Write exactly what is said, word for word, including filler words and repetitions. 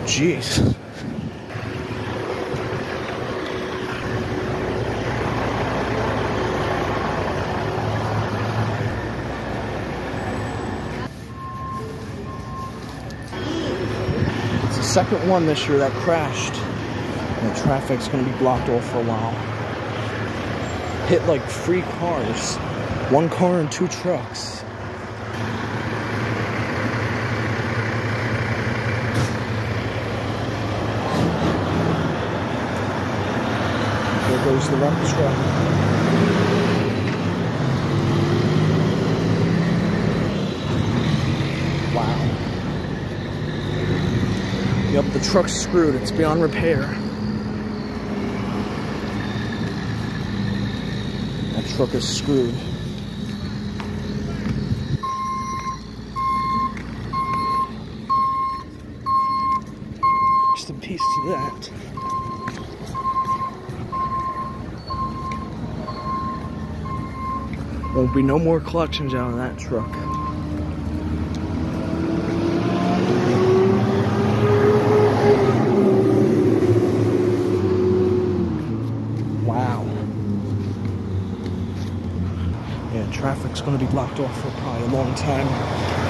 Jeez. It's the second one this year that crashed. And the traffic's gonna be blocked off for a while. Hit like three cars. One car and two trucks. There goes the wrecked truck. Wow. Yep, the truck's screwed. It's beyond repair. That truck is screwed. Rest in peace to that. Won't be no more collections out of that truck. Wow. Yeah, traffic's gonna be blocked off for probably a long time.